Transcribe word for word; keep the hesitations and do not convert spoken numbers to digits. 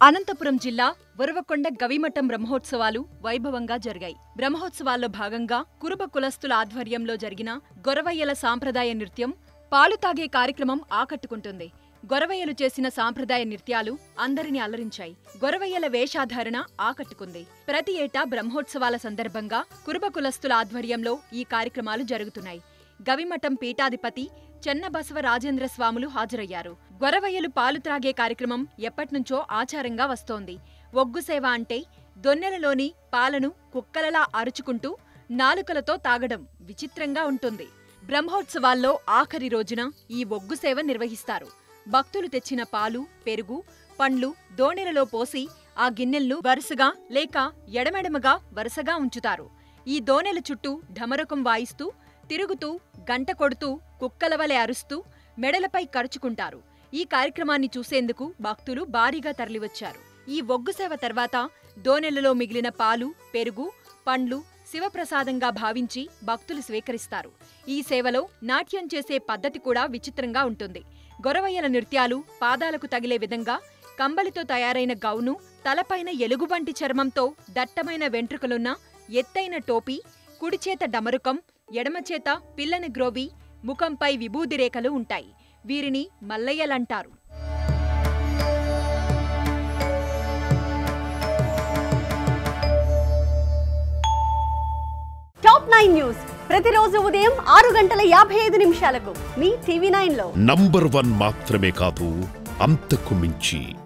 అనంతపురం జిల్లా ఉరవకొండ గవిమఠం బ్రహ్మోత్సవాలు వైభవంగా జరిగాయి. బ్రహ్మోత్సవాల్లో భాగంగా కురుబ కులస్తుల ఆధ్వర్యంలో జరిగిన గొరవయ్యల సాంప్రదాయ నృత్యం పాలు తాగే కార్యక్రమం ఆకట్టుకుంటుంది. గొరవయ్యలు చేసిన సాంప్రదాయ నృత్యాలు అందరినీ అలరించాయి. గొరవయ్యల వేషాధారణ ఆకట్టుకుంది. ప్రతి ఏటా బ్రహ్మోత్సవాల సందర్భంగా కురుబ కులస్తుల ఆధ్వర్యంలో ఈ కార్యక్రమాలు జరుగుతున్నాయి. గవిమఠం పీఠాధిపతి చెన్నబసవ రాజేంద్ర స్వాములు హాజరయ్యారు. గొరవయ్యలు పాలు త్రాగే కార్యక్రమం ఎప్పట్నుంచో ఆచారంగా వస్తోంది. ఒగ్గుసేవ అంటే దొన్నెలలోని పాలను కుక్కలలా అరుచుకుంటూ నాలుకలతో తాగడం విచిత్రంగా ఉంటుంది. బ్రహ్మోత్సవాల్లో ఆఖరి రోజున ఈ ఒగ్గుసేవ నిర్వహిస్తారు. భక్తులు తెచ్చిన పాలు, పెరుగు, పండ్లు దోణెలలో పోసి ఆ గిన్నెలను వరుసగా లేక ఎడమెడమగా వరుసగా ఉంచుతారు. ఈ దోణెల చుట్టూ ఢమరకం వాయిస్తూ తిరుగుతూ గంట కొడుతూ కుక్కలవలె అరుస్తూ మెడలపై కరుచుకుంటారు. ఈ కార్యక్రమాన్ని చూసేందుకు భక్తులు భారీగా తరలివచ్చారు. ఈ ఒగ్గుసేవ తర్వాత దోణెలలో మిగిలిన పాలు, పెరుగు, పండ్లు శివప్రసాదంగా భావించి భక్తులు స్వీకరిస్తారు. ఈ సేవలో నాట్యం చేసే పద్ధతి కూడా విచిత్రంగా ఉంటుంది. గొరవయ్యల నృత్యాలు పాదాలకు తగిలే విధంగా కంబలితో తయారైన గౌను, తలపైన ఎలుగుబంటి చర్మంతో దట్టమైన వెంట్రుకలున్న ఎత్తైన టోపీ, కుడిచేత డమరుకం, ఎడమచేత పిల్లని గ్రోవి, ముఖంపై విభూది రేఖలు ఉంటాయి. వీరిని మల్లయ్యలంటారు. టాప్ నైన్ న్యూస్ ప్రతిరోజు ఉదయం ఆరు గంటల యాభై ఐదు నిమిషాలకు మీ టీవీ నైన్ లో నంబర్ వన్ మాత్రమే కాదు, అంతకు మించి.